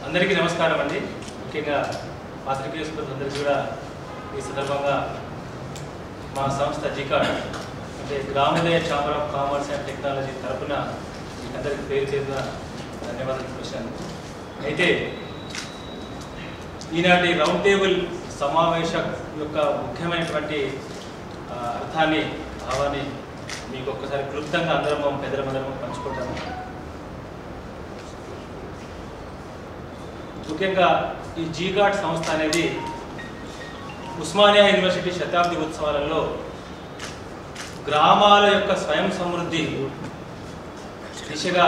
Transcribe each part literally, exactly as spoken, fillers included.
అందరికీ నమస్కారం అండి. ముఖ్యంగా పాత్రికేయ సోదరులందరికీ కూడా ఈ సందర్భంగా మా సంస్థ జీకాడ్ అంటే Gramodaya chamber of commerce and technology తరఫున మీకు అందరికీ పేరు చేసిన ధన్యవాదాలు చూశాను. అయితే ఈనాటి రౌండ్ టేబుల్ సమావేశం యొక్క ముఖ్యమైనటువంటి అర్థాన్ని భావాన్ని మీకు ఒక్కసారి క్లుప్తంగా అందరం పెద్దలందరం పంచుకుంటాము. ముఖ్యంగా ఈ జీకాడ్ సంస్థ అనేది ఉస్మానియా యూనివర్సిటీ శతాబ్ది ఉత్సవాలలో గ్రామాల యొక్క స్వయం సమృద్ధి దిశగా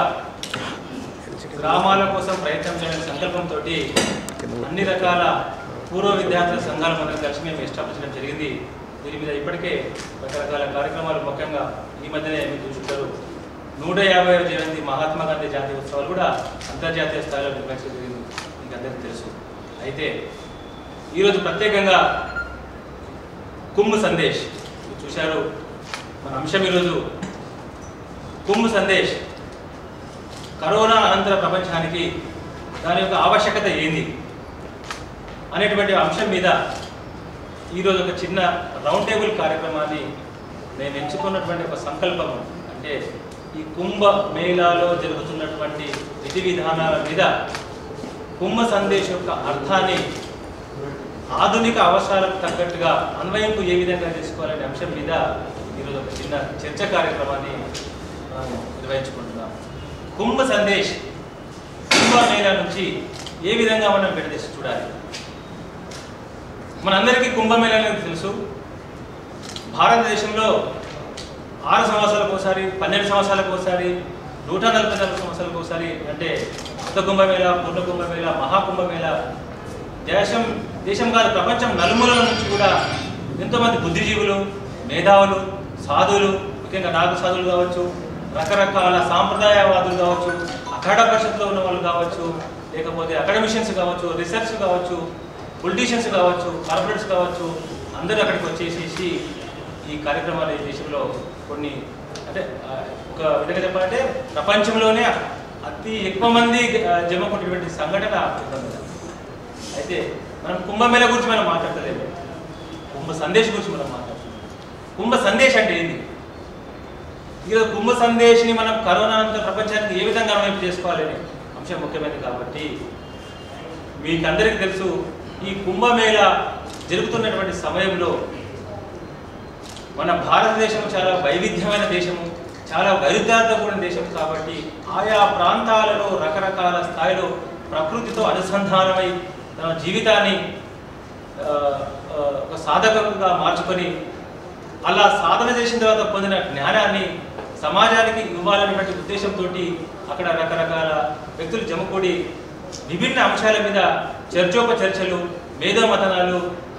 గ్రామాల కోసం ప్రయత్నం చేయడం సంకల్పంతో అన్ని రకాల పూర్వ విద్యార్థుల సంఘాల మనం కలిసి మేము ఎస్టాబ్లిష్ చేయడం జరిగింది. దీని మీద ఇప్పటికే రకరకాల కార్యక్రమాలు ముఖ్యంగా ఈ మధ్యనే మీరు చూసుకుంటారు నూట యాభై జయంతి మహాత్మా గాంధీ జాతీయ ఉత్సవాలు కూడా అంతర్జాతీయ స్థాయిలో నిర్వహించడం జరిగింది, మీకు అందరికీ తెలుసు. అయితే ఈరోజు ప్రత్యేకంగా కుంభ్ సందేశ్ చూశారు. మన అంశం ఈరోజు కుంభ్ సందేశ్ కరోనా అనంతర ప్రపంచానికి దాని యొక్క ఆవశ్యకత ఏంది అనేటువంటి అంశం మీద ఈరోజు ఒక చిన్న రౌండ్ టేబుల్ కార్యక్రమాన్ని నేను ఎంచుకున్నటువంటి ఒక సంకల్పం అంటే ఈ కుంభ మేళాలో జరుగుతున్నటువంటి విధి విధానాల మీద కుంభ సందేశం యొక్క అర్థాన్ని ఆధునిక అవసరాలకు తగ్గట్టుగా అన్వయింపు ఏ విధంగా తీసుకోవాలనే అంశం మీద ఈరోజు ఒక చిన్న చర్చ కార్యక్రమాన్ని నిర్వహించుకుంటున్నాం. కుంభ సందేశ్ కుంభ మేళా నుంచి ఏ విధంగా మనం విడదీసి చూడాలి. మనందరికీ కుంభమేళా అనేది తెలుసు. భారతదేశంలో ఆరు సంవత్సరాలకు ఒకసారి, పన్నెండు సంవత్సరాలకు ఒకసారి, నూట నలభై నాలుగు సంవత్సరాలకు ఒకసారి అంటే కొత్త కుంభమేళా, పూర్ణ కుంభమేళా, మహాకుంభమేళా దేశం దేశం కాదు ప్రపంచం నలుమూలల నుంచి కూడా ఎంతోమంది బుద్ధిజీవులు, మేధావులు, సాధువులు, ముఖ్యంగా నాగ సాధువులు కావచ్చు, రకరకాల సాంప్రదాయవాదులు కావచ్చు, అఖాడ పరిషత్లో ఉన్న వాళ్ళు కావచ్చు, లేకపోతే అకాడమిషియన్స్ కావచ్చు, రీసెర్చ్ కావచ్చు, పొలిటీషియన్స్ కావచ్చు, కార్పొరేట్స్ కావచ్చు, అందరూ అక్కడికి వచ్చేసేసి ఈ కార్యక్రమాలు ఈ దేశంలో కొన్ని అంటే ఒక విధంగా చెప్పాలంటే ప్రపంచంలోనే అతి ఎక్కువ మంది జమ కొట్టినటువంటి సంఘటన కుంభమేళా. అయితే మనం కుంభమేళా గురించి మనం మాట్లాడలేదు, కుంభ సందేశ్ గురించి మనం మాట్లాడుతున్నాం. కుంభ సందేశ్ అంటే ఏంది? ఈరోజు కుంభ సందేశ్ని మనం కరోనా అనంతర ప్రపంచానికి ఏ విధంగా అన్వయింపు చేసుకోవాలనే అంశం ముఖ్యమైనది. కాబట్టి మీకు అందరికీ తెలుసు ఈ కుంభమేళా జరుగుతున్నటువంటి సమయంలో మన భారతదేశం చాలా వైవిధ్యమైన దేశము, చాలా వైరుధ్యాలతో కూడిన దేశం. కాబట్టి ఆయా ప్రాంతాలలో రకరకాల స్థాయిలో ప్రకృతితో అనుసంధానమై తన జీవితాన్ని ఒక సాధకంగా మార్చుకొని అలా సాధన చేసిన తర్వాత పొందిన జ్ఞానాన్ని సమాజానికి ఇవ్వాలనేటువంటి ఉద్దేశంతో అక్కడ రకరకాల వ్యక్తులు జమకూడి విభిన్న అంశాల మీద చర్చోపచర్చలు, మేధోమథనాలు,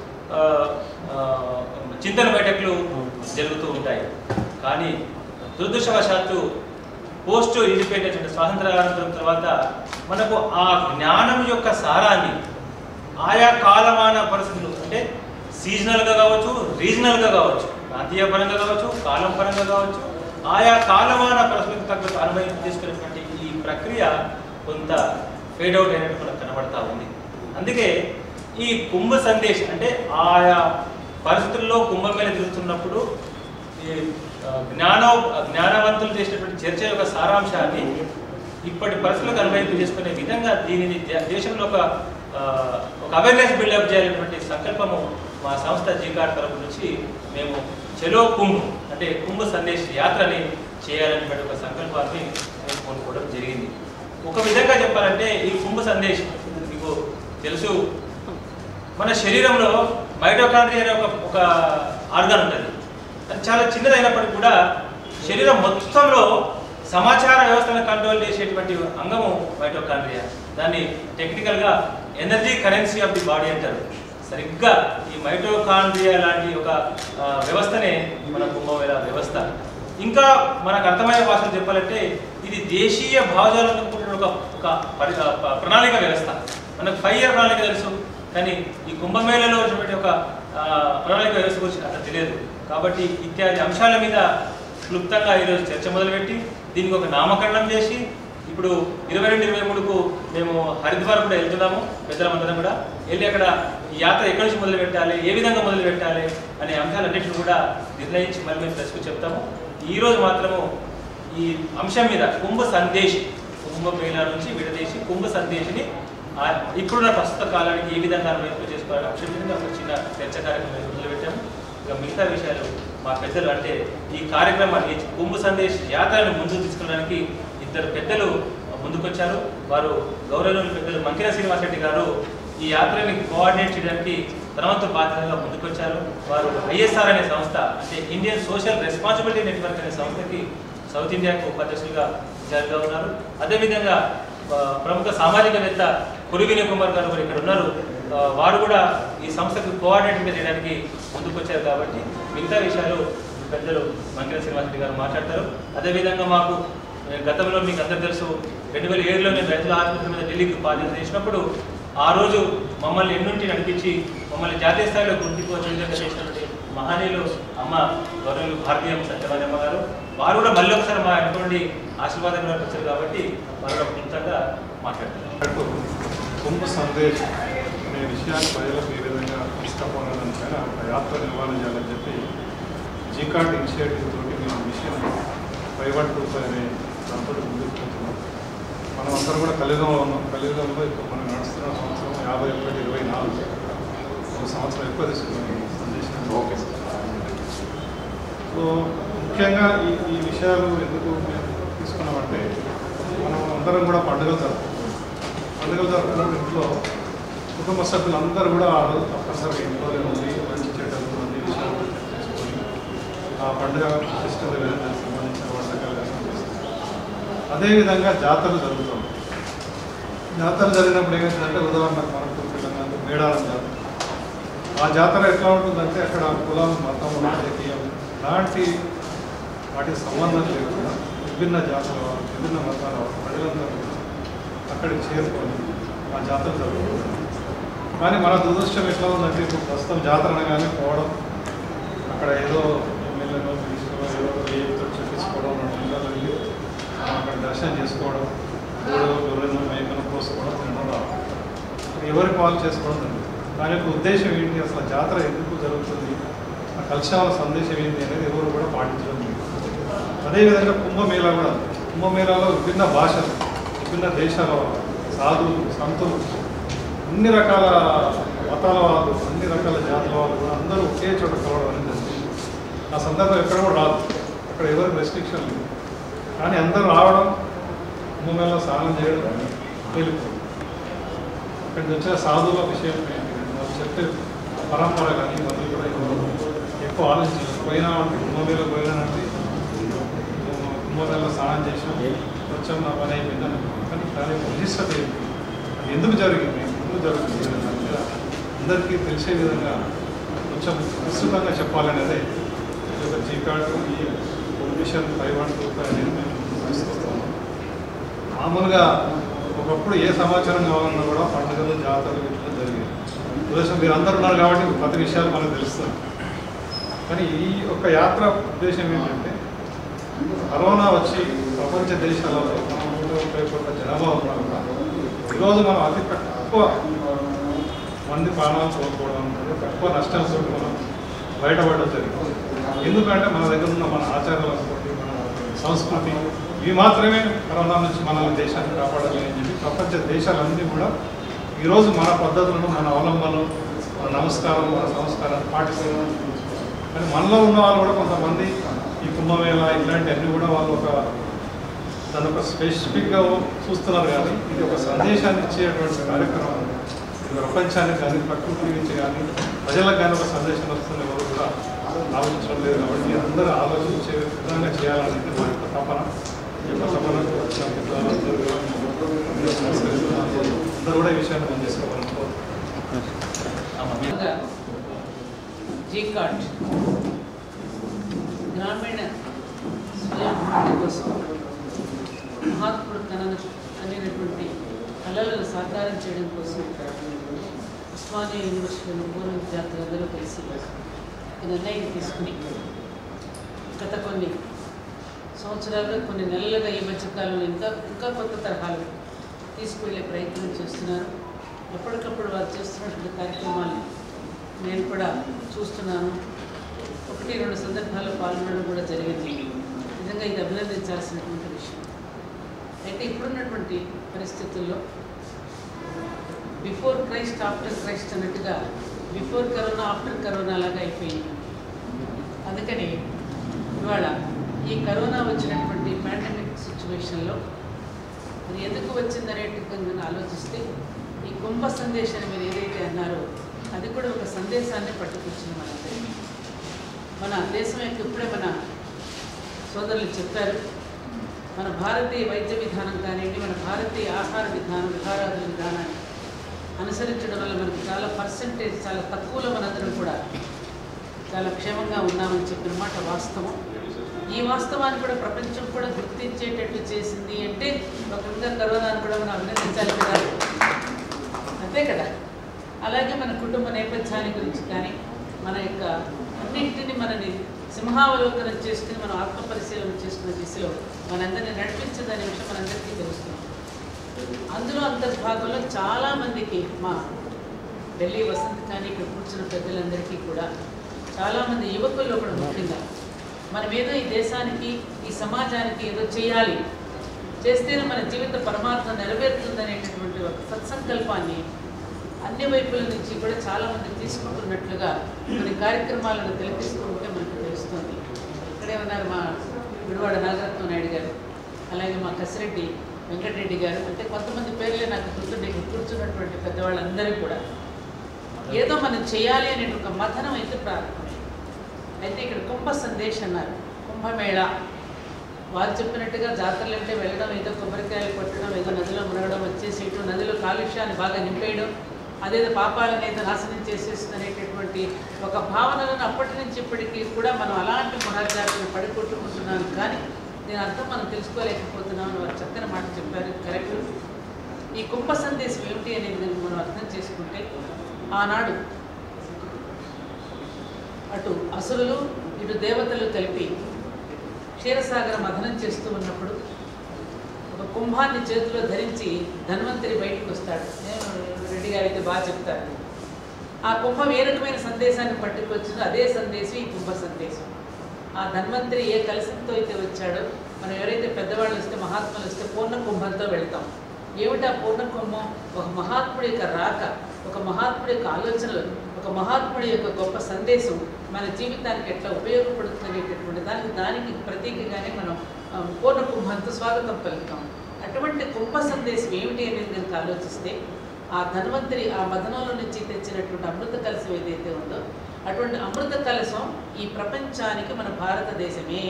చింతన బయటకులు జరుగుతూ ఉంటాయి. కానీ దురదృష్టవశాత్తు పోస్ట్ ఇండిపెండెన్స్ అంటే స్వాతంత్రానంతరం తర్వాత మనకు ఆ జ్ఞానం యొక్క సారాన్ని ఆయా కాలమాన పరిస్థితులు అంటే సీజనల్గా కావచ్చు, రీజనల్గా కావచ్చు, ప్రాంతీయ పరంగా కావచ్చు, కాలం పరంగా కావచ్చు, ఆయా కాలమాన పరిస్థితులకు తగ్గట్టు అనుభవం తీసుకునేటువంటి ఈ ప్రక్రియ కొంత ఫేడ్ అవుట్ అయినట్టు మనకు కనబడతా ఉంది. అందుకే ఈ కుంభ సందేశ్ అంటే ఆయా పరిస్థితుల్లో కుంభమేళా జరుగుతున్నప్పుడు ఈ జ్ఞాన జ్ఞానవంతులు చేసినటువంటి చర్చ యొక్క సారాంశాన్ని ఇప్పటి పరిస్థితులకు అన్వయింపు చేసుకునే విధంగా దీనిని దేశంలో ఒక ఒక అవేర్నెస్ బిల్డప్ చేయాలనేటువంటి సంకల్పము మా సంస్థ జీకాడ్ తరపు నుంచి మేము చలో కుంభ్ అంటే కుంభ సందేశ్ యాత్రని చేయాలనేటువంటి ఒక సంకల్పాన్ని మేము కొనుక్కోవడం జరిగింది. ఒక విధంగా చెప్పాలంటే ఈ కుంభ సందేశ్ మీకు తెలుసు మన శరీరంలో మైటోకాండ్రియా అనే ఒక ఒక ఆర్గాన్ ఉంటుంది. అది చాలా చిన్నదైనప్పటికీ కూడా శరీరం మొత్తంలో సమాచార వ్యవస్థను కంట్రోల్ చేసేటువంటి అంగము మైటోకాండ్రియా. దాన్ని టెక్నికల్గా energy currency of the body అంటారు. సరిగ్గా ఈ మైటోకాండ్రియా లాంటి ఒక వ్యవస్థనే మన కుంభమేళా వ్యవస్థ. ఇంకా మనకు అర్థమయ్యే భాషలు చెప్పాలంటే ఇది దేశీయ భావజాలను కూడిన ఒక ఒక ప్రణాళిక వ్యవస్థ. మనకు ఫైవ్ ఇయర్ ప్రణాళిక తెలుసు, కానీ ఈ కుంభమేళాలో ఉన్నటువంటి ఒక ప్రణాళిక వ్యవస్థ గురించి అంత తెలియదు. కాబట్టి ఇత్యాది అంశాల మీద క్లుప్తంగా ఈరోజు చర్చ మొదలుపెట్టి దీనికి ఒక నామకరణం చేసి ఇప్పుడు ఇరవై రెండు ఇరవై మూడుకు మేము హరిద్వార్ కూడా వెళ్తున్నాము, పెద్దలందరం కూడా వెళ్ళి అక్కడ ఈ యాత్ర ఎక్కడి నుంచి మొదలు పెట్టాలి, ఏ విధంగా మొదలు పెట్టాలి అనే అంశాలన్నింటినీ కూడా నిర్ణయించి మళ్ళీ మేము ప్రెస్కు చెప్తాము. ఈరోజు మాత్రము ఈ అంశం మీద కుంభ సందేశ్, కుంభ మేళా నుంచి విడదీసి కుంభ సందేశిని ఇప్పుడున్న ప్రస్తుత కాలానికి ఏ విధంగా అన్వయింపు చేసుకోవాలని అంశం మీద ఒక చిన్న చర్చ కార్యక్రమం మొదలుపెట్టాము. ఇక మిగతా విషయాలు మా పెద్దలు అంటే ఈ కార్యక్రమాన్ని కుంభ సందేశ్ యాత్రను ముందుకు తీసుకెళ్ళడానికి ఇద్దరు పెద్దలు ముందుకొచ్చారు. వారు గౌరవనీయులు పెద్దలు మంకిర శ్రీనివాస్ రెడ్డి గారు ఈ యాత్రని కోఆర్డినేట్ చేయడానికి తనవంతు బాధ్యతగా ముందుకొచ్చారు. వారు ఐఎస్ఆర్ అనే సంస్థ అంటే ఇండియన్ సోషల్ రెస్పాన్సిబిలిటీ నెట్వర్క్ అనే సంస్థకి సౌత్ ఇండియాకు ఉపాధ్యక్షులుగా ఇన్ఛార్జ్గా ఉన్నారు. అదేవిధంగా ప్రముఖ సామాజికవేత్త కురి వినయ్ కుమార్ గారు కూడా ఇక్కడ ఉన్నారు. వారు కూడా ఈ సంస్థకు కోఆర్డినేటింగ్ చేయడానికి ముందుకొచ్చారు. కాబట్టి మిగతా విషయాలు పెద్దలు మంకిర శ్రీనివాస్ రెడ్డి గారు మాట్లాడతారు. అదేవిధంగా మాకు గతంలో మీకు అందరూ తెలుసు, రెండు వేల ఏడులో నేను రైతుల ఆసుపత్రి మీద ఢిల్లీకి బాధ్యత చేసినప్పుడు ఆ రోజు మమ్మల్ని ఎన్నుంటి నడిపించి మమ్మల్ని జాతీయ స్థాయిలో గుర్తింపు వచ్చే విధంగా చేసినటువంటి మహనీయులు అమ్మ గౌరవులు భారతీయ సత్యవాదమ్మ గారు. వారు కూడా మళ్ళీ ఒకసారి మా అనుకోండి ఆశీర్వాదం వచ్చారు కాబట్టి వారు కూడా క్లుప్తంగా మాట్లాడతారు. కుంభ సందేశ్ అనే విషయాన్ని ప్రజలకు ఏ విధంగా తీసుకుపోవాలని పైన ఒక యాత్ర నిర్వహణ చేయాలని చెప్పి జీకాట్ ఇనిషియేటివ్ తోటి మేము విషయం పైవట్ రూపాయి అనే దాంతో ముందుకు పోతున్నాం. మనం అందరం కూడా కలియుగంలో ఉన్నాం. కలియుగంలో ఇప్పుడు మనం నడుస్తున్న సంవత్సరం యాభై ఒకటి ఇరవై నాలుగు ఒక సంవత్సరం ఎక్కువ తీసుకున్నాం సందేశం. Okay sir. సో ముఖ్యంగా ఈ ఈ విషయాలు ఎందుకు మేము తీసుకున్నామంటే మనం అందరం కూడా పండుగలు జరుపుకుంటాం. పండుగలు జరుపుకున్న ఇంట్లో కుటుంబ సభ్యులందరూ కూడా ఆ రోజు తప్పనిసరిగా ఇంట్లోనే ఉంది మంచి చెడ్డలు అన్ని విషయాలు చేసుకొని ఆ పండుగ ఇష్టం సంబంధించిన వంటకాలు చేస్తారు. అదేవిధంగా జాతరలు జరుగుతాం. జాతరలు జరిగినప్పుడు ఏమవుతుందంటే ఉదాహరణకు మనకు తెలంగాణ మేడారం జాతర. ఆ జాతర ఎట్లా ఉంటుందంటే అక్కడ కులం మతం రాజకీయం లాంటి వాటికి సంబంధం లేకుండా విభిన్న జాతుల వారు విభిన్న మతాల వారు ప్రజలందరూ అక్కడికి చేరుకొని ఆ జాతర జరుగుతుంది. కానీ మన దురదృష్టం ఎట్లా ఉందంటే ఇప్పుడు ప్రస్తుతం జాతర అనగానే పోవడం, అక్కడ ఏదో ఎమ్మెల్యేలో మినిస్టర్లో ఏదో ఏతో చెప్పించుకోవడం, రెండు నెలలు వెళ్ళి అక్కడ దర్శనం చేసుకోవడం, గోడలో గొర్రెలను మేకను కోసుకోవడం, తినడం రావడం, ఎవరి పాలు చేసుకోవడం జరుగుతుంది. దాని యొక్క ఉద్దేశం ఏంటి, అసలు జాతర ఎందుకు జరుగుతుంది, ఆ కల్చరల్ సందేశం ఏంటి అనేది ఎవరు కూడా పాటించడం లేదు. అదేవిధంగా కుంభమేళా కూడా, కుంభమేళాలో విభిన్న భాషలు, విభిన్న దేశాల వాళ్ళు, సాధువులు, సంతులు, అన్ని రకాల మతాల వాళ్ళు, అన్ని రకాల జాతుల వాళ్ళు కూడా అందరూ ఒకే చోట కలవడం అనేది జరిగింది. ఆ సందర్భం ఎక్కడ కూడా రాదు, అక్కడ ఎవరికి రెస్ట్రిక్షన్ లేదు. కానీ అందరూ రావడం, కుంభమేళా స్నానం చేయడం, వెళ్ళిపోవడం. అక్కడి నుంచి వచ్చిన సాధువుల విషయం వాళ్ళు చెప్పే పరంపర కానీ వాళ్ళు కూడా ఎక్కువ ఆలోచించారు. పోయినా అంటే కుంభమేళా పోయినానంటే కుంభమేళా స్నానం చేసినా కొంచెం నా పని అయిపోయిందని. కానీ దాని విశిష్టత ఏంటి, అది ఎందుకు జరిగింది, ఎందుకు జరుగుతుంది అందరికీ తెలిసే విధంగా కొంచెం విస్తృతంగా చెప్పాలనేదే ఈ యొక్క జీకాట్ ఈ politician five one two five అనేది మేము తీసుకొస్తాము. మామూలుగా ఒకప్పుడు ఏ సమాచారం కావాలన్నా కూడా పండుగలు జాతరలు ఇట్లా జరిగేది. ఉద్దేశం మీరు అందరు ఉన్నారు కాబట్టి ప్రతి విషయాలు మనకు తెలుస్తుంది. కానీ ఈ యొక్క యాత్ర ఉద్దేశం ఏంటంటే కరోనా వచ్చి ప్రపంచ దేశాలలో మనం నూట ముప్పై కోట్ల జనాభా ఉన్నాం కూడా ఈరోజు మనం అతి తక్కువ మంది ప్రాణాలు కోల్పోవడం, తక్కువ నష్టాలతో మనం బయటపడడం జరిగింది. ఎందుకంటే మన దగ్గర ఉన్న మన ఆచారాలు అనుకోండి, మన సంస్కృతి, ఇవి మాత్రమే కరోనా నుంచి మన దేశాన్ని కాపాడాలి అని చెప్పి ప్రపంచ దేశాలన్నీ కూడా ఈరోజు మన పద్ధతులను, మన అవలంబనలు, మన నమస్కారం, మన సంస్కారాన్ని పాటిస్తున్నాం. కానీ మనలో ఉన్న వాళ్ళు కూడా కొంతమంది ఈ కుంభమేళా ఇట్లాంటివన్నీ కూడా వాళ్ళు ఒక దాని ఒక స్పెసిఫిక్గా చూస్తున్నారు. కానీ ఇది ఒక సందేశాన్ని ఇచ్చేటువంటి కార్యక్రమం. ప్రపంచానికి కానీ ప్రకృతి నుంచి కానీ ప్రజలకు కానీ ఒక సందేశం వస్తుంది ఎవరు కూడా ఆలోచించడం లేదు. కాబట్టి అందరూ ఆలోచించే విధంగా చేయాలనేది మా యొక్క తపన. ఈ యొక్క తపనకు వచ్చిన అందరూ కూడా ఈ విషయాన్ని మనం చేసుకోవాలనుకో. జీకాట్ గ్రామీణ స్వయం కోసం మహాత్ముడు తన అనేటువంటి కళలను సాకారం చేయడం కోసం ఉస్మానియా యూనివర్సిటీలో పూర్వ విద్యార్థులందరూ కలిసి ఈ నిర్ణయం తీసుకుని గత కొన్ని సంవత్సరాలుగా కొన్ని నెలలుగా ఈ మధ్యకాలంలో ఇంకా ఇంకా కొత్త తరహాలు తీసుకువెళ్ళే ప్రయత్నం చేస్తున్నారు. ఎప్పటికప్పుడు వారు చేస్తున్నటువంటి కార్యక్రమాలు నేను కూడా చూస్తున్నాను. ఒకటి రెండు సందర్భాల్లో పాల్గొనడం కూడా జరిగింది. నిజంగా ఇది అభినందించాల్సినటువంటి విషయం. అయితే ఇప్పుడున్నటువంటి పరిస్థితుల్లో బిఫోర్ క్రైస్ట్ ఆఫ్టర్ క్రైస్ట్ అన్నట్టుగా బిఫోర్ కరోనా ఆఫ్టర్ కరోనా లాగా అయిపోయింది. అందుకని ఇవాళ ఈ కరోనా వచ్చినటువంటి పాండమిక్ సిచ్యువేషన్లో అది ఎందుకు వచ్చిందనేట్టుగా ఆలోచిస్తే ఈ కుంభ సందేశాన్ని మీరు ఏదైతే అన్నారో అది కూడా ఒక సందేశాన్ని పట్టుకొచ్చింది మనందరికీ. మన దేశం యొక్క ఇప్పుడే మన సోదరులు చెప్పారు, మన భారతీయ వైద్య విధానం కానివ్వండి, మన భారతీయ ఆహార విధానం విహారాదుల విధానాన్ని అనుసరించడం వల్ల మనకు చాలా పర్సంటేజ్ చాలా తక్కువలో మనందరం కూడా చాలా క్షేమంగా ఉన్నామని చెప్పిన మాట వాస్తవం. ఈ వాస్తవాన్ని కూడా ప్రపంచం కూడా గుర్తించేటట్లు చేసింది అంటే ఒక విధంగా కరోనాను కూడా మనం అభినందించాలి కదా, అంతే కదా. అలాగే మన కుటుంబ నేపథ్యాన్ని గురించి కానీ మన యొక్క అన్నింటినీ మనని సింహావలోకనం చేసుకుని మనం ఆత్మపరిశీలన చేసుకునే దిశలో మనందరినీ నడిపించదనే విషయం మనందరికీ తెలుస్తుంది. అందులో అంతర్భాగంలో చాలామందికి మా ఢిల్లీ వసంత్ కానీ ఇక్కడ కూర్చున్న పెద్దలందరికీ కూడా చాలామంది యువకుల్లో కూడా ముఖ్యంగా మనం ఏదో ఈ దేశానికి ఈ సమాజానికి ఏదో చేయాలి, చేస్తేనే మన జీవిత పరమార్థం నెరవేరుతుందనేటటువంటి ఒక సత్సంకల్పాన్ని అన్ని వైపుల నుంచి కూడా చాలామంది తీసుకుంటున్నట్లుగా కొన్ని కార్యక్రమాలను తిలకిస్తూ ఉంటే మనకు తెలుస్తుంది. ఇక్కడే ఉన్నారు మా గుడివాడ నాగరత్న నాయుడు గారు, అలాగే మా కసిరెడ్డి వెంకటరెడ్డి గారు, అంటే కొంతమంది పేర్లే నాకు గుర్తుండే కూర్చున్నటువంటి పెద్దవాళ్ళందరూ కూడా ఏదో మనం చేయాలి అనే ఒక మథనం అయితే ప్రారంభమైంది. అయితే ఇక్కడ కుంభ సందేశం అన్నారు, కుంభమేళ. వారు చెప్పినట్టుగా జాతరలు అంటే వెళ్ళడం, ఏదో కొబ్బరికాయలు కొట్టడం, ఏదో నదిలో మునగడం, వచ్చేసి ఇటు నదిలో కాలుష్యాన్ని బాగా నింపేయడం, అదేదో పాపాలను ఏదో నాశనం చేసేస్తుంది అనేటటువంటి ఒక భావనలను అప్పటి నుంచి ఇప్పటికీ కూడా మనం అలాంటి మహాజాతలు పడికొట్టుకుంటున్నాం. కానీ దీని అర్థం మనం తెలుసుకోలేకపోతున్నాం అని వారు చక్కని మాట చెప్పారు, కరెక్ట్. ఈ కుంభ సందేశం ఏమిటి అనేది మనం అర్థం చేసుకుంటే, ఆనాడు అటు అసురులు ఇటు దేవతలు కలిపి క్షీరసాగర మథనం చేస్తూ ఉన్నప్పుడు ఒక కుంభాన్ని చేతిలో ధరించి ధన్వంతరి బయటకు వస్తాడు. రెడ్డి గారు అయితే బాగా చెప్తారు. ఆ కుంభం ఏ రకమైన సందేశాన్ని పట్టుకొచ్చిందో అదే సందేశం ఈ కుంభ సందేశం. ఆ ధన్వంతరి ఏ కలశంతో అయితే వచ్చాడో, మనం ఎవరైతే పెద్దవాళ్ళు వస్తే మహాత్ములు వస్తే పూర్ణ కుంభంతో వెళ్తాం. ఏమిటి ఆ పూర్ణ కుంభం? ఒక మహాత్ముడి యొక్క రాక, ఒక మహాత్ముడి యొక్క ఆలోచనలు, ఒక మహాత్ముడి యొక్క గొప్ప సందేశం మన జీవితానికి ఎట్లా ఉపయోగపడుతుందనేటటువంటి దానికి దానికి ప్రతీకగానే మనం పూర్ణ కుంభంతో స్వాగతం పలుకుతాం. అటువంటి కుంభ సందేశం ఏమిటి అనేది కనుక ఆలోచిస్తే, ఆ ధన్వంతరి ఆ మదనంలో నుంచి తెచ్చినటువంటి అమృత కలశం ఏదైతే ఉందో అటువంటి అమృత కలశం ఈ ప్రపంచానికి మన భారతదేశమే.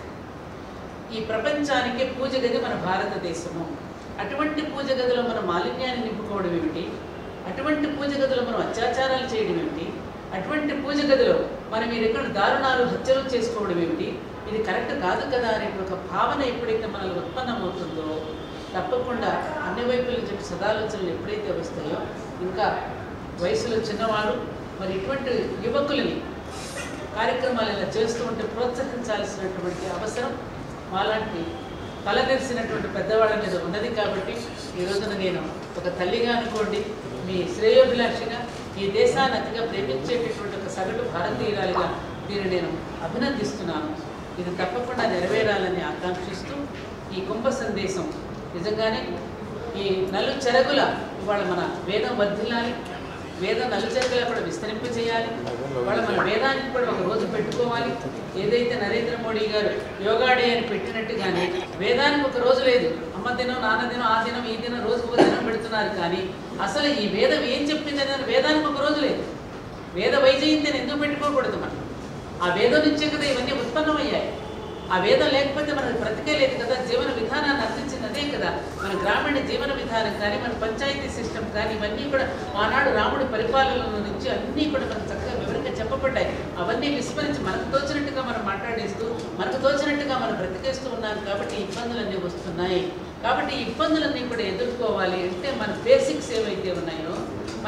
ఈ ప్రపంచానికి పూజ గది మన భారతదేశము. అటువంటి పూజ గదిలో మనం మాలిన్యాన్ని నింపుకోవడం ఏమిటి? అటువంటి పూజ గదిలో మనం అత్యాచారాలు చేయడం ఏమిటి? అటువంటి పూజ గదిలో మనం ఈ రకం దారుణాలు హత్యలు చేసుకోవడం ఏమిటి? ఇది కరెక్ట్ కాదు కదా అనే ఒక భావన ఎప్పుడైతే మనలో ఉత్పన్నమవుతుందో తప్పకుండా అన్ని వైపుల నుంచి సదాలోచనలు ఎప్పుడైతే వస్తాయో, ఇంకా వయసులో చిన్నవాళ్ళు మరి ఇటువంటి యువకులని కార్యక్రమాలు ఇలా చేస్తూ ఉంటే ప్రోత్సహించాల్సినటువంటి అవసరం మాలాంటి తలదెరిసినటువంటి పెద్దవాళ్ళ మీద ఉన్నది. కాబట్టి ఈ రోజున నేను ఒక తల్లిగా అనుకోండి, మీ శ్రేయోభిలాషిగా, ఈ దేశాన్ని అతిగా ప్రేమించేటటువంటి ఒక సగటు భారతీయురాలిగా దీన్ని నేను అభినందిస్తున్నాను. ఇది తప్పకుండా నెరవేరాలని ఆకాంక్షిస్తూ ఈ కుంభ సందేశం నిజంగానే ఈ నలు చెరగుల ఇవాళ మన వేదం వర్ధిల్లాలి, వేదం నలు చెరగులా కూడా విస్తరింప చేయాలి. ఇవాళ మన వేదానికి కూడా ఒక రోజు పెట్టుకోవాలి. ఏదైతే నరేంద్ర మోడీ గారు యోగా డే అని పెట్టినట్టుగానే వేదానికి ఒక రోజు లేదు. అమ్మ దినం, నాన్న దినం, ఆ దినం, ఈ దినం, రోజుకు ఒక దినం పెడుతున్నారు. కానీ అసలు ఈ వేదం ఏం చెప్పింది అనేది వేదానికి ఒక రోజు లేదు. వేద వైజయంతిని ఎందుకు పెట్టుకోకూడదు? మనం ఆ వేదం నుంచే కదా ఇవన్నీ ఉత్పన్నమయ్యాయి. ఆ వేదం లేకపోతే మనకు బ్రతికే లేదు కదా. జీవన విధానాన్ని అందించింది అదే కదా. మన గ్రామీణ జీవన విధానం కానీ, మన పంచాయతీ సిస్టమ్ కానీ, ఇవన్నీ కూడా ఆనాడు రాముడి పరిపాలన నుంచి అన్నీ కూడా మనకు చక్కగా వివరంగా చెప్పబడ్డాయి. అవన్నీ విస్మరించి మనకు తోచినట్టుగా మనం మాట్లాడేస్తూ, మనకు తోచినట్టుగా మనం బ్రతికేస్తూ ఉన్నాం. కాబట్టి ఇబ్బందులన్నీ వస్తున్నాయి. కాబట్టి ఈ ఇబ్బందులన్నీ కూడా ఎదుర్కోవాలి అంటే మన బేసిక్స్ ఏవైతే ఉన్నాయో, మన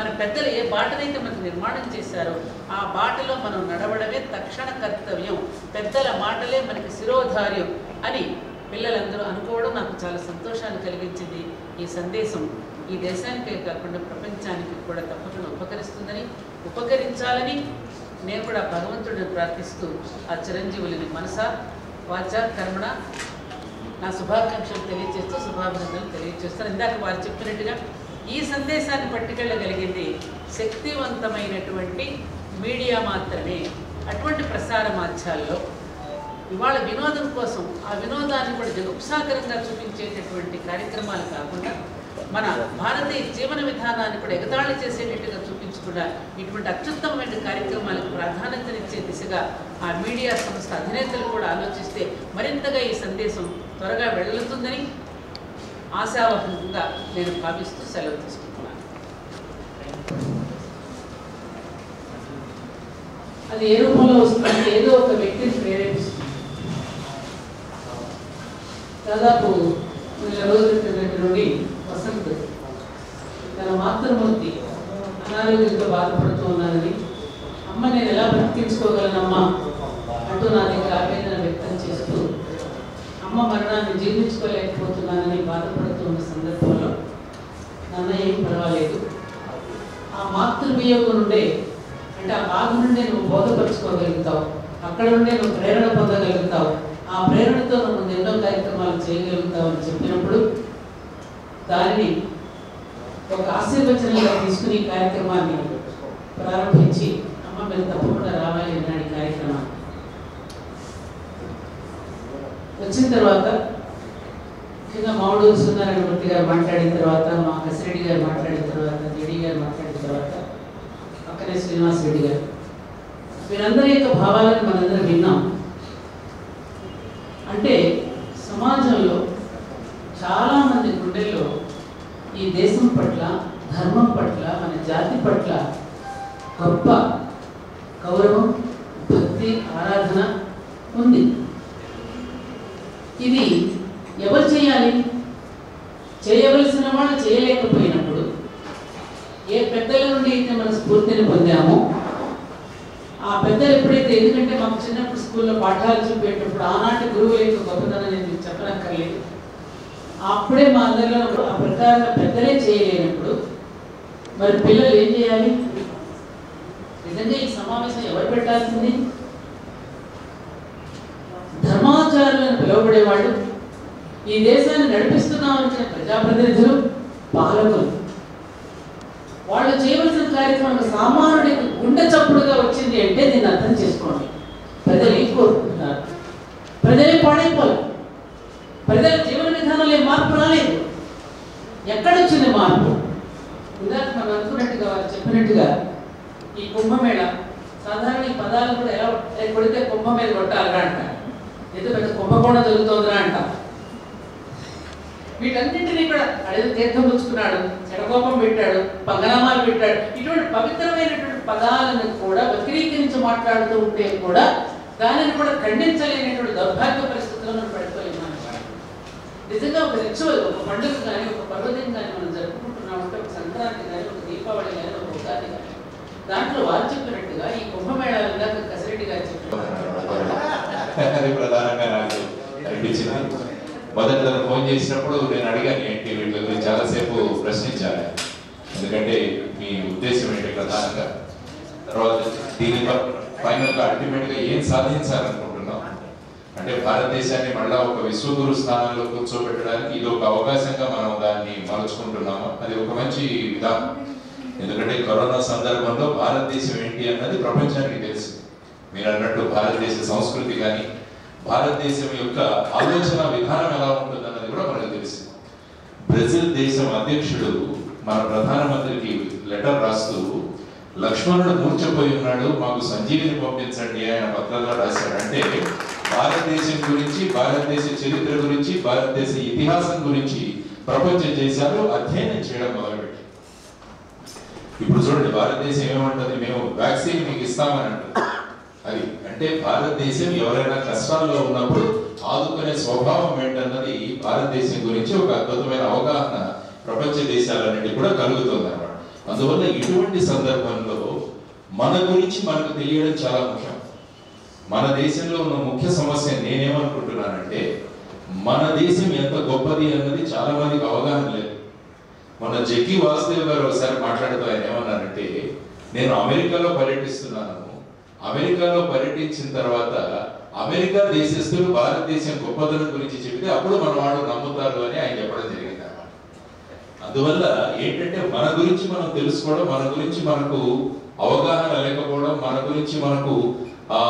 మన పెద్దలు ఏ బాటనైతే మనకు నిర్మాణం చేశారో ఆ బాటలో మనం నడవడమే తక్షణ కర్తవ్యం, పెద్దల మాటలే మనకి శిరోధార్యం అని పిల్లలందరూ అనుకోవడం నాకు చాలా సంతోషాన్ని కలిగించింది. ఈ సందేశం ఈ దేశానికే కాకుండా ప్రపంచానికి కూడా తప్పకుండా ఉపకరిస్తుందని, ఉపకరించాలని నేను కూడా భగవంతుడిని ప్రార్థిస్తూ ఆ చిరంజీవులని మనసా వాచ కర్మణ నా శుభాకాంక్షలు తెలియజేస్తూ శుభాభినందనలు తెలియజేస్తాను. ఇందాక వారు చెప్పినట్టుగా ఈ సందేశాన్ని పట్టుకెళ్ళగలిగింది శక్తివంతమైనటువంటి మీడియా మాత్రమే. అటువంటి ప్రసార మాధ్యాల్లో ఇవాళ వినోదం కోసం ఆ వినోదాన్ని కూడా జగుప్సాకరంగా చూపించేటటువంటి కార్యక్రమాలు కాకుండా మన భారతీయ జీవన విధానాన్ని కూడా ఎగతాళి చేసేటట్టుగా చూపించకుండా ఇటువంటి అత్యుత్తమమైన కార్యక్రమాలకు ప్రాధాన్యతనిచ్చే దిశగా ఆ మీడియా సంస్థ అధినేతలు కూడా ఆలోచిస్తే మరింతగా ఈ సందేశం త్వరగా వెళ్తుందని ఆశావహంగా నేను భావిస్తూ సెలవు తీసుకుంటున్నాను. అది ఏ రూపంలో వస్తుంది, ఏదో ఒక వ్యక్తిని ప్రేరేపిస్తుంది. దాదాపు నెల రోజుల క్రితం నుండి వసంత్ తన మాతృమూర్తి అనారోగ్యంతో బాధపడుతూ ఉన్నానని, అమ్మ నేను ఎలా బ్రతికించుకోగలనమ్మా అంటూ నా దగ్గర ఆవేదన వ్యక్తం చేస్తూ అమ్మ మరణాన్ని జీర్ణించుకోలేకపోతున్నానని బాధపడుతూ ఉన్న సందర్భంలో నాన్న ఏం పర్వాలేదు, ఆ మాతృవియోగం నుండే అంటే ఆ బాధ నుండే నువ్వు బోధపరుచుకోగలుగుతావు, అక్కడ నుండే నువ్వు ప్రేరణ పొందగలుగుతావు, ఆ ప్రేరణతో నువ్వు ఎన్నో కార్యక్రమాలు చేయగలుగుతావు అని చెప్పినప్పుడు దానిని ఒక ఆశీర్వచనంగా తీసుకుని ఈ కార్యక్రమాన్ని ప్రారంభించి అమ్మ మీరు తప్పకుండా రావాలి అన్నాడు. ఈ కార్యక్రమాన్ని వచ్చిన తర్వాత ముఖ్యంగా మామిడి సుందరరాయణ మూర్తి గారు మాట్లాడిన తర్వాత, మా కసిరెడ్డి గారు మాట్లాడిన తర్వాత, జడి గారు మాట్లాడిన తర్వాత, పక్కనే శ్రీనివాస్ రెడ్డి గారు, వీరందరి యొక్క భావాలను మనందరం విన్నాం. అంటే సమాజంలో చాలామంది గుండెల్లో ఈ దేశం పట్ల, ధర్మం పట్ల, మన జాతి పట్ల గొప్ప గౌరవం, భక్తి, ఆరాధన ఉంది. ఇది ఎవరు చేయాలి? చేయవలసిన వాళ్ళు చేయలేకపోయినప్పుడు ఏ పెద్దల నుండి అయితే మనం స్ఫూర్తిని పొందామో ఆ పెద్దలు ఎప్పుడైతే, ఎందుకంటే మాకు చిన్నప్పుడు స్కూల్లో పాఠాలు చూపేటప్పుడు ఆనాటి గురువుల యొక్క గొప్పతనం నేను చెప్పనక్కర్లేదు, అప్పుడే మా అందరిలో ఆ ప్రకారంగా పెద్దలే చేయలేనప్పుడు మరి పిల్లలు ఏం చేయాలి? నిజంగా ఈ సమావేశం ఎవరు పెట్టాల్సింది? ధర్మాచారులను పిలువబడేవాళ్ళు, ఈ దేశాన్ని నడిపిస్తున్నామని ప్రజాప్రతినిధులు, పాలకులు, వాళ్ళు చేయవలసిన కార్యక్రమం సామాన్యుడికి గుండె చప్పుడుగా వచ్చింది అంటే దీన్ని అర్థం చేసుకోండి. ప్రజలు ఏం కోరుకుంటున్నారు? ప్రజలే పాడైపోవాలి. ప్రజల జీవన విధానంలో ఏం మార్పు రాలేదు. ఎక్కడొచ్చింది మార్పు? ఇందాక మనం అనుకున్నట్టుగా వారు చెప్పినట్టుగా ఈ కుంభమేళ సాధారణ ఈ పదాలు కూడా ఎలా కొడితే కుంభ మీద కొట్టాలరా అంటారు, ఏదో పెద్ద కుంభకోణం జరుగుతుందిరా అంటారు. వీటన్నింటినీ కూడా అడిగి తీర్థం పుచ్చుకున్నాడు, చెడకోపం పెట్టాడు, పంగనామాలు పెట్టాడు, ఇటువంటి పవిత్రమైనటువంటి పదాలను కూడా వక్రీకరించి మాట్లాడుతూ ఉంటే కూడా దానిని కూడా ఖండించలేనటువంటి దౌర్భాగ్య పరిస్థితుల్లో మనం పడిపోయినాం. నిజంగా ఒక రిచువల్, ఒక పండుగ కానీ, ఒక పర్వదినం కానీ మనం జరుపుకుంటున్నామంటే, ఒక సంక్రాంతి కానీ, ఒక దీపావళి కానీ, ఒక ఉగాది కానీ, దాంట్లో వారు చెప్పినట్టుగా ఈ కుంభమేళాలు ఇందాక కసిరెడ్డి గారు అది ప్రధానంగా నాకు అనిపించింది. మొదటి తను ఫోన్ చేసినప్పుడు నేను అడిగాను ఏంటి వీళ్ళ గురించి చాలాసేపు ప్రశ్నించాను, ఎందుకంటే మీ ఉద్దేశం ఏంటి ప్రధానంగా, తర్వాత దీని ఫైనల్గా అల్టిమేట్గా ఏం సాధించాలనుకుంటున్నాం అంటే భారతదేశాన్ని మళ్ళా ఒక విశ్వగురు స్థానంలో కూర్చోబెట్టడానికి ఇది ఒక అవకాశంగా మనం దాన్ని మలుచుకుంటున్నాము. అది ఒక మంచి విధానం, ఎందుకంటే కరోనా సందర్భంలో భారతదేశం ఏంటి అన్నది ప్రపంచానికి తెలుసు. మీరు అన్నట్టు భారతదేశ సంస్కృతి కానీ, భారతదేశం యొక్క ఆలోచన విధానం ఎలా ఉంటుంది అన్నది కూడా మనకు తెలుసు. బ్రెజిల్ దేశం అధ్యక్షుడు మన ప్రధానమంత్రికి లెటర్ రాస్తూ లక్ష్మణుడు మూర్చపోయి ఉన్నాడు, మాకు సంజీవిని పంపించండి ఆయన పత్రంలో రాశాడు. అంటే భారతదేశం గురించి, భారతదేశ చరిత్ర గురించి, భారతదేశ ఇతిహాసం గురించి ప్రపంచ దేశాలు అధ్యయనం చేయడం మొదలుపెట్టి, ఇప్పుడు చూడండి భారతదేశం ఏమంటుంది, మేము వ్యాక్సిన్ మీకు ఇస్తామని అంటుంది. అది అంటే భారతదేశం ఎవరైనా కష్టాల్లో ఉన్నప్పుడు ఆదుకునే స్వభావం ఏంటన్నది భారతదేశం గురించి ఒక అద్భుతమైన అవగాహన ప్రపంచ దేశాలన్నిటి కూడా కలుగుతుంది అన్నమాట. అందువల్ల ఇటువంటి సందర్భంలో మన గురించి మనకు తెలియడం చాలా ముఖ్యం. మన దేశంలో ఉన్న ముఖ్య సమస్య నేనేమనుకుంటున్నానంటే, మన దేశం ఎంత గొప్పది అన్నది చాలా మందికి అవగాహన లేదు. మన జగ్గి వాసుదేవ్ గారు ఒకసారి మాట్లాడుతూ ఆయన ఏమన్నారంటే, నేను అమెరికాలో పర్యటిస్తున్నాను, అమెరికాలో పర్యటించిన తర్వాత అమెరికా దేశస్తులు భారతదేశం గొప్పదనం గురించి చెబితే అప్పుడు మన వాళ్ళు నమ్ముతారు అని ఆయన చెప్పడం జరిగింది. అందువల్ల ఏంటంటే మన గురించి మనం తెలుసుకోవడం, మన గురించి మనకు అవగాహన లేకపోవడం, మన గురించి మనకు ఆ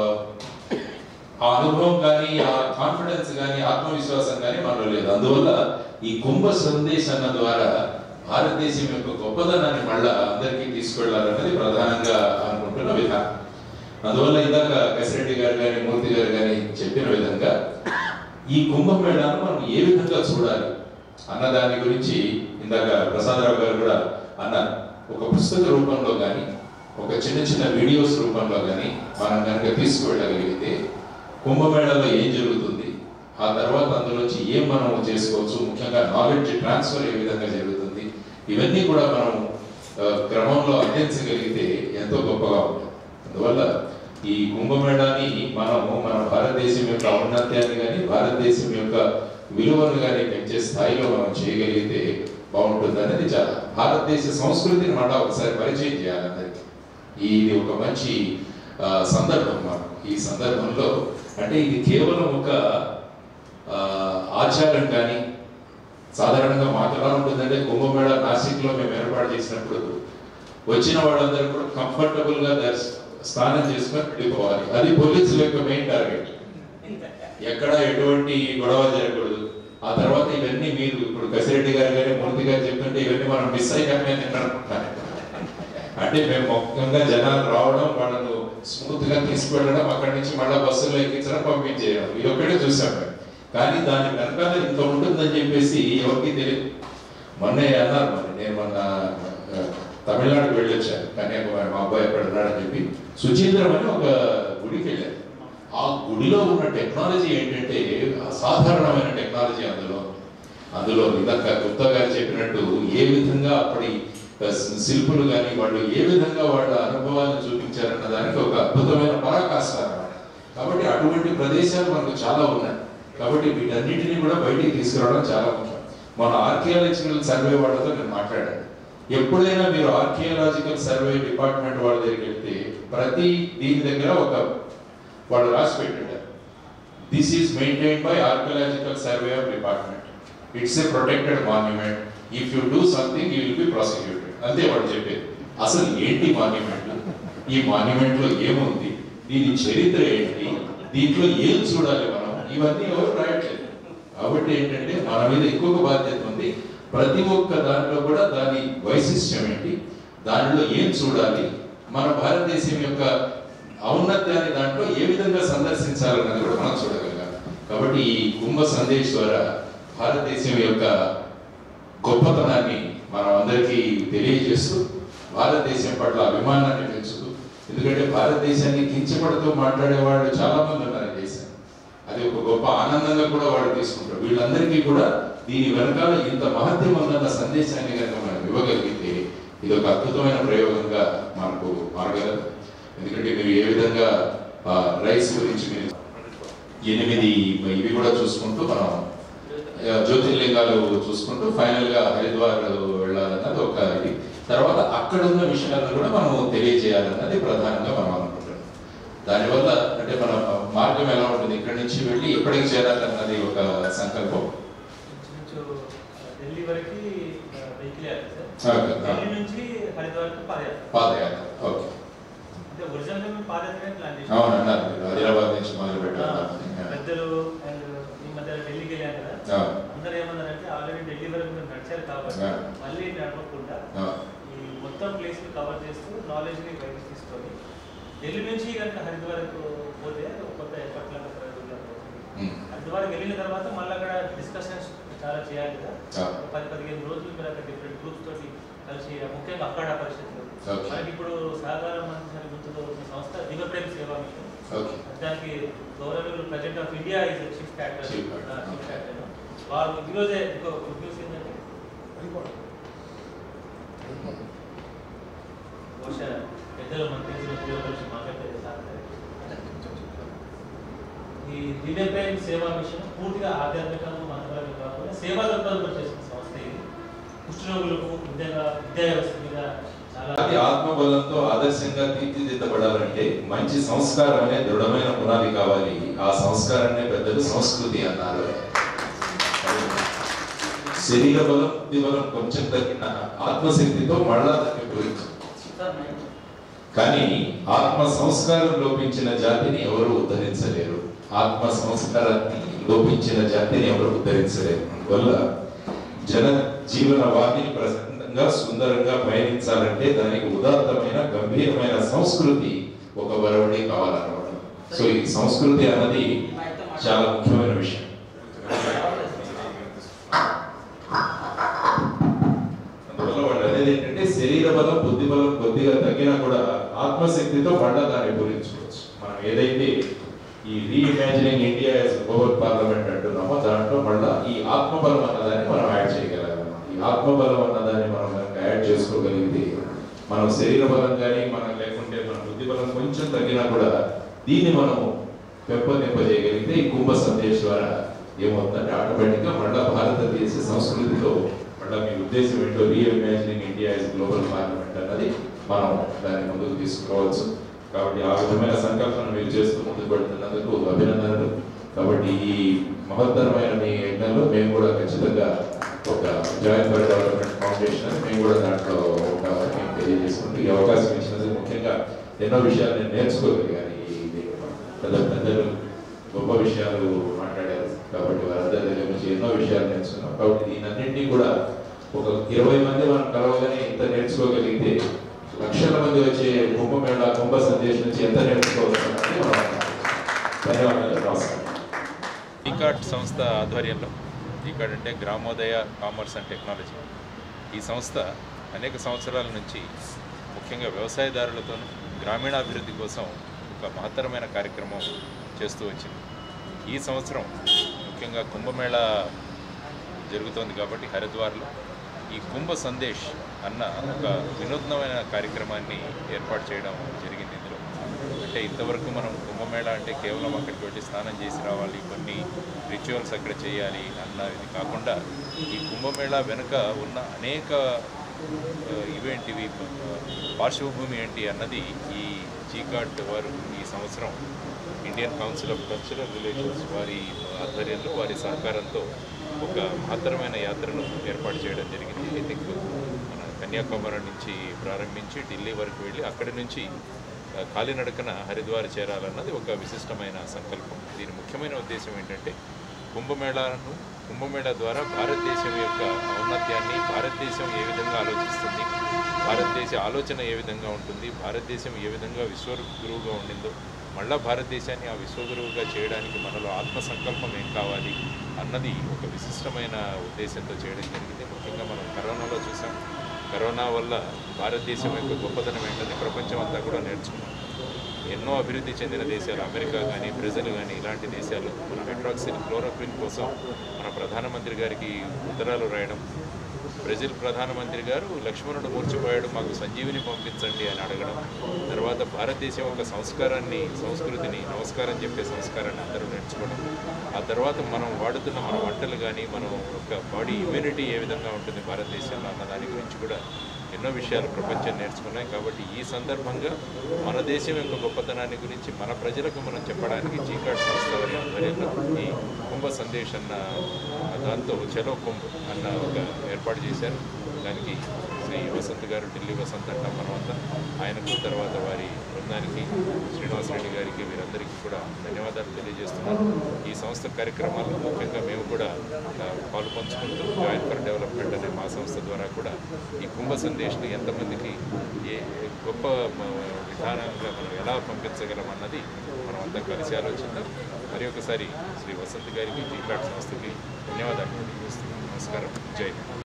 అనుభవం కానీ, ఆ కాన్ఫిడెన్స్ కానీ, ఆత్మవిశ్వాసం కానీ మనలో లేదు. అందువల్ల ఈ కుంభ సందేశం ద్వారా భారతదేశం యొక్క గొప్పదనాన్ని మళ్ళా అందరికీ తీసుకెళ్లాలన్నది ప్రధానంగా అనుకుంటున్న విధానం. అందువల్ల ఇందాక కసిరెడ్డి గారు కానీ, మూర్తి గారు కానీ చెప్పిన విధంగా ఈ కుంభమేళాను మనం ఏ విధంగా చూడాలి అన్న దాని గురించి ఇందాక ప్రసాదరావు గారు కూడా అన్నారు. ఒక పుస్తక రూపంలో కానీ, ఒక చిన్న చిన్న వీడియోస్ రూపంలో కానీ మనం కనుక తీసుకువెళ్ళగలిగితే కుంభమేళాలో ఏం జరుగుతుంది, ఆ తర్వాత అందులోంచి ఏం మనం చేసుకోవచ్చు, ముఖ్యంగా నాలెడ్జ్ ట్రాన్స్ఫర్ ఏ విధంగా జరుగుతుంది, ఇవన్నీ కూడా మనం క్రమంలో అందించగలిగితే ఎంతో గొప్పగా ఉంటుంది. అందువల్ల ఈ కుంభమేళాని మనము మన భారతదేశం యొక్క ఔన్నత్యాన్ని కానీ, భారతదేశం యొక్క విలువను కానీ పెంచే స్థాయిలో మనం చేయగలిగితే బాగుంటుంది అనేది చాలా. భారతదేశ సంస్కృతిని మళ్ళా ఒకసారి పరిచయం చేయాలి అందరికీ. ఇది ఒక మంచి సందర్భం మనకు. ఈ సందర్భంలో అంటే ఇది కేవలం ఒక ఆచారం కానీ, సాధారణంగా మాకు ఎలా ఉంటుందంటే, కుంభమేళా నాసిక్లో మేము ఏర్పాటు చేసినప్పుడు వచ్చిన వాళ్ళందరూ కూడా కంఫర్టబుల్ గా స్నానం చేసుకొని వెళ్ళిపోవాలి. అది పోలీసుల యొక్క మెయిన్ టార్గెట్. ఎక్కడ ఎటువంటి గొడవ జరగకూడదు. ఆ తర్వాత ఇవన్నీ మీరు ఇప్పుడు కసిరెడ్డి గారు కానీ, మూర్తి గారు చెప్తుంటే ఇవన్నీ మనం మిస్ అయ్యామే అనుకుంటున్నాను. అంటే మేము ముఖ్యంగా జనాలు రావడం, వాళ్ళను స్మూత్ గా తీసుకువెళ్ళడం, అక్కడి నుంచి మళ్ళీ బస్సులో ఎక్కించడం, పంపించేయడం, ఇది ఒక్కటే చూసాం మేము. కానీ దాని వెనకాల ఇంత ఉంటుందని చెప్పేసి ఎవరికి తెలియదు. మొన్న అన్నారు, మరి నేను మొన్న తమిళనాడుకి వెళ్ళొచ్చాను, కన్యాకుమారి, మా అబ్బాయి ఎక్కడ ఉన్నాడని చెప్పి సుచీంద్రం అని ఒక గుడికి వెళ్ళాను. ఆ గుడిలో ఉన్న టెక్నాలజీ ఏంటంటే అసాధారణమైన టెక్నాలజీ. అందులో అందులో ఇందాక గుప్తా గారు చెప్పినట్టు ఏ విధంగా అప్పటి శిల్పులు కానీ వాళ్ళు ఏ విధంగా వాళ్ళ అనుభవాలను చూపించారన్న దానికి ఒక అద్భుతమైన పరాకాష్ఠ అన్నమాట. కాబట్టి అటువంటి ప్రదేశాలు మనకు చాలా ఉన్నాయి. కాబట్టి వీటన్నిటిని కూడా బయటికి తీసుకురావడం చాలా ముఖ్యం. మన ఆర్కియాలజికల్ సర్వే వాళ్ళతో నేను మాట్లాడాను. ఎప్పుడైనా మీరు ఆర్కియాలజికల్ సర్వే డిపార్ట్మెంట్ వాళ్ళ దగ్గరికి వెళ్తే ప్రతి దీని దగ్గర ఒక వాళ్ళు రాసి పెట్టారు, this is maintained by archaeological survey of department, it's a protected monument, if you do something you will be prosecuted. అంతే వాళ్ళు చెప్పేది. అసలు ఏంటి మాన్యుమెంట్, ఈ మాన్యుమెంట్ లో ఏముంది, దీని చరిత్ర ఏంటి, దీంట్లో ఏం చూడాలి మనం, ఇవన్నీ ఎవరు రాయట్లేదు. కాబట్టి ఏంటంటే మన మీద ఎక్కువ బాధ్యత ఉంది. ప్రతి ఒక్క దాంట్లో కూడా దాని వైశిష్ట్యం ఏంటి, దానిలో ఏం చూడాలి, మన భారతదేశం యొక్క ఔన్నత్యాన్ని దాంట్లో ఏ విధంగా సందర్శించాలన్నది కూడా మనం చూడగలిగాం. కాబట్టి ఈ కుంభ సందేశ్ ద్వారా భారతదేశం యొక్క గొప్పతనాన్ని మనం అందరికీ తెలియజేస్తూ, భారతదేశం పట్ల అభిమానాన్ని పెంచుతూ, ఎందుకంటే భారతదేశాన్ని కించపడుతూ మాట్లాడే వాళ్ళు చాలా మంది ఉన్నారు దేశం. అది ఒక గొప్ప ఆనందంగా కూడా వాళ్ళు తీసుకుంటారు. వీళ్ళందరికీ కూడా దీని వెనకాల ఇంత మహత్యం ఉందన్న సందేశాన్ని కనుక మనం ఇవ్వగలిగితే ఇది ఒక అద్భుతమైన ప్రయోగంగా మనకు మారగలదు. ఎందుకంటే మీరు ఏ విధంగా రైస్ గురించి మీరు ఎనిమిది ఇవి కూడా చూసుకుంటూ మనం జ్యోతిర్లింగాలు చూసుకుంటూ ఫైనల్ గా హరిద్వార్ వెళ్ళాలన్నది ఒక ఇది. తర్వాత అక్కడ ఉన్న విషయాలను కూడా మనం తెలియజేయాలన్నది ప్రధానంగా మనం అనుకుంటున్నాం. దానివల్ల అంటే మన మార్గం ఎలా ఉంటుంది, ఇక్కడి నుంచి వెళ్ళి ఎప్పటికి చేరాలన్నది ఒక సంకల్పం. ఢిల్లీ వరకు ఢిల్లీ నుంచి హరిద్వార్ పాదయాత్ర. ఓకే, అంటే ఒరిజినల్ గా పాదయాత్ర ప్లాన్ చేశారు. అవునన్నారు, హైదరాబాద్ నుంచి మొదలు పెట్టారు. పెద్దలు అండ్ ఈ మధ్య ఢిల్లీకి వెళ్ళాం కదా, అందరూ ఏమన్నారంటే ఆల్రెడీ ఢిల్లీ వరకు మీరు నడిచారు కాబట్టి మళ్ళీ నడవకుండా ఈ మొత్తం ప్లేస్ ని కవర్ చేస్తూ నాలెడ్జ్ ని బయటకు తీసుకొని ఢిల్లీ నుంచి కనుక హరిద్వార్కు పోతే కొత్త ఎఫర్ట్ లాగా హరిద్వార్కి వెళ్ళిన తర్వాత మళ్ళీ అక్కడ డిస్కషన్స్ చాలా చేయాలి కదా. పది పదిహేను రోజులు మీరు అక్కడ డిఫరెంట్ గ్రూప్స్ తోటి కలిసి, ముఖ్యంగా అక్కడ పరిస్థితులు మనకి ఇప్పుడు సహకారం మంత్రి గుర్తుతో ఉన్న సంస్థ దివ్యప్రేమ సేవా మిషన్, దానికి గౌరవ president of India is chief factor chief factor వాళ్ళు ఈరోజే ఇంకో గుడ్ న్యూస్ ఏంటంటే బహుశా పెద్దల మంత్రి ఉపయోగించి మాట్లాడే సార్ ఈ దివ్యప్రేమ సేవా మిషన్ పూర్తిగా ఆధ్యాత్మికంగా మంత్రాలు కాకుండా సేవా దృక్పథంతో చేసిన సంస్థ ఇది. కుష్ఠరోగులకు విద్యగా విద్యా వ్యవస్థ మీద అది ఆత్మబలంతో ఆదర్శంగా తీర్చిదిద్దబడాలంటే మంచి సంస్కారం అనే దృఢమైన పునాది కావాలి. ఆ సంస్కారాన్ని పెద్దలు సంస్కృతి అన్నారు. శరీర బలం బుద్ధి బలం కొంచెం తగ్గిన ఆత్మశక్తితో మళ్ళా తగ్గిపోయింది. కానీ ఆత్మ సంస్కారం లోపించిన జాతిని ఎవరు ఉద్ధరించలేరు. ఆత్మ సంస్కారాన్ని లోపించిన జాతిని ఎవరు ఉద్ధరించలేరు. అందువల్ల జన జీవన వాహిని ప్రశాంతంగా సుందరంగా పయనించాలంటే దానికి ఉదాత్తమైన గంభీరమైన సంస్కృతి ఒక వరవడి కావాలన్నమాట. సో ఈ సంస్కృతి అన్నది చాలా ముఖ్యమైన విషయం. అందువల్ల వాళ్ళు అనేది ఏంటంటే శరీర బలం బుద్ధి బలం కొద్దిగా తగ్గినా కూడా ఆత్మశక్తితో మళ్ళా దాన్ని పూరించుకోవచ్చు. మనం ఏదైతే ఈ reimagining India as global parliament అంటున్నామో దాంట్లో మళ్ళా ఈ ఆత్మబలం అన్నదాన్ని మనం యాడ్ చేయగలగాలి. ఈ ఆత్మబలం అన్నదాన్ని మనం కనుక యాడ్ చేసుకోగలిగితే మనం శరీర బలం కానీ మనం లేకుంటే మన బుద్ధి బలం కొంచెం తగ్గినా కూడా దీన్ని మనం పెంపొందింపజేయగలిగితే ఈ కుంభ సందేశ్ ద్వారా ఏమవుతుందంటే ఆటోమేటిక్గా మళ్ళా భారతదేశ సంస్కృతిలో మళ్ళా మీ ఉద్దేశం ఏంటో reimagining India as global parliament అన్నది మనం దాన్ని ముందుకు తీసుకురావచ్చు. కాబట్టి ఆ విధమైన సంకల్పన మీరు చేస్తూ ముందుకు పెడుతున్నందుకు అభినందనలు. కాబట్టి ఈ మహత్తరమైన మీ యజ్ఞంలో మేము కూడా ఖచ్చితంగా ఒక జాయింట్ ఫర్ డెవలప్మెంట్ ఫౌండేషన్ అని మేము కూడా దాంట్లో ఒక మేము తెలియజేసుకుంటూ ఈ అవకాశం ఇచ్చినందుకు ముఖ్యంగా ఎన్నో విషయాలు నేను నేర్చుకోగలిగాను. ఈ పెద్ద పెద్దలు గొప్ప విషయాలు మాట్లాడారు కాబట్టి వారందరి దగ్గర నుంచి ఎన్నో విషయాలు నేర్చుకున్నాం. కాబట్టి దీనన్నింటినీ కూడా ఒక ఇరవై మంది మనం కలవగానే ఇంత నేర్చుకోగలిగితే లక్షల మంది వచ్చే కుంభమేళ కుంభ సందేశం నుంచి ఎంత నేర్చుకోవచ్చు. ధన్యవాదాలు. నమస్కారం. జీకాట్ సంస్థ ఆధ్వర్యంలో, జీకాట్ అంటే గ్రామోదయ కామర్స్ అండ్ టెక్నాలజీ, ఈ సంస్థ అనేక సంవత్సరాల నుంచి ముఖ్యంగా వ్యవసాయదారులతో గ్రామీణాభివృద్ధి కోసం ఒక మహత్తరమైన కార్యక్రమం చేస్తూ వచ్చింది. ఈ సంవత్సరం ముఖ్యంగా కుంభమేళ జరుగుతోంది కాబట్టి హరిద్వార్లో ఈ కుంభ సందేశ్ అన్న ఒక వినూత్నమైన కార్యక్రమాన్ని ఏర్పాటు చేయడం జరిగింది. ఇందులో అంటే ఇంతవరకు మనం కుంభమేళ అంటే కేవలం అక్కడికి వెళ్ళి స్నానం చేసి రావాలి, కొన్ని రిచువల్స్ అక్కడ చేయాలి అన్న ఇది కాకుండా ఈ కుంభమేళ వెనుక ఉన్న అనేక ఇవేంటివి పార్శ్వభూమి ఏంటి అన్నది ఈ జీకాట్ వారు ఈ సంవత్సరం Indian council of cultural relations వారి ఆధ్వర్యంలో వారి సహకారంతో ఒక మహత్తరమైన యాత్రను ఏర్పాటు చేయడం జరిగింది. ఐ థింక్ మన కన్యాకుమారి నుంచి ప్రారంభించి ఢిల్లీ వరకు వెళ్ళి అక్కడి నుంచి కాలినడకన హరిద్వార్ చేరాలన్నది ఒక విశిష్టమైన సంకల్పం. దీని ముఖ్యమైన ఉద్దేశం ఏంటంటే కుంభమేళాను కుంభమేళా ద్వారా భారతదేశం యొక్క ఔన్నత్యాన్ని, భారతదేశం ఏ విధంగా ఆలోచిస్తుంది, భారతదేశ ఆలోచన ఏ విధంగా ఉంటుంది, భారతదేశం ఏ విధంగా విశ్వగురువుగా ఉండిందో మళ్ళా భారతదేశాన్ని ఆ విశ్వగురువుగా చేయడానికి మనలో ఆత్మసంకల్పం ఏం కావాలి అన్నది ఒక విశిష్టమైన ఉద్దేశంతో చేయడం జరిగింది. ముఖ్యంగా మనం కరోనాలో చూసాం. కరోనా వల్ల భారతదేశం యొక్క గొప్పతనం ఏంటని ప్రపంచం అంతా కూడా నేర్చుకున్నాం. ఎన్నో అభివృద్ధి చెందిన దేశాలు, అమెరికా కానీ బ్రెజిల్ కానీ ఇలాంటి దేశాలు మన హైడ్రాక్సిల్ క్లోరోక్విన్ కోసం మన ప్రధానమంత్రి గారికి ఉత్తరాలు రాయడం, బ్రెజిల్ ప్రధానమంత్రి గారు లక్ష్మణుడు మూర్చిపోయాడు మాకు సంజీవిని పంపించండి అని అడగడం, తర్వాత భారతదేశం యొక్క సంస్కారాన్ని సంస్కృతిని నమస్కారం చెప్పే సంస్కారాన్ని అందరూ నేర్చుకోవడం, ఆ తర్వాత మనం వాడుతున్న మన వంటలు కానీ మనం యొక్క బాడీ ఇమ్యూనిటీ ఏ విధంగా ఉంటుంది భారతదేశంలో అన్న దాని గురించి కూడా ఎన్నో విషయాలు ప్రపంచం నేర్చుకున్నాయి. కాబట్టి ఈ సందర్భంగా మన దేశం యొక్క గొప్పతనాన్ని గురించి మన ప్రజలకు మనం చెప్పడానికి జీకాట్ సంస్థ వారి ఆధ్వర్యంలో ఈ కుంభ సందేశ్ అన్న దాంతో చలో కుంభ్ అన్న ఒక ఏర్పాటు చేశారు. దానికి శ్రీ వసంత్ గారు, ఢిల్లీ వసంత్ అంటాం మనమంతా, ఆయనకు తర్వాత వారి బృందానికి, శ్రీనివాసరెడ్డి గారికి, వీరందరికీ కూడా ధన్యవాదాలు తెలియజేస్తున్నాను. ఈ సంస్థ కార్యక్రమాల్లో ముఖ్యంగా మేము కూడా పాలు పంచుకుంటూ జాయిన్ ఫర్ డెవలప్మెంట్ అనే మా సంస్థ ద్వారా కూడా ఈ కుంభ సందేశ్ని ఎంతమందికి ఏ గొప్ప విధానంగా మనం ఎలా పంపించగలం అన్నది మనం అంతా కలిసి ఆలోచిద్దాం. మరి ఒకసారి శ్రీ వసంత్ గారికి, జీకాట్ సంస్థకి ధన్యవాదాలు తెలియజేస్తున్నాం. నమస్కారం. జై హింద్.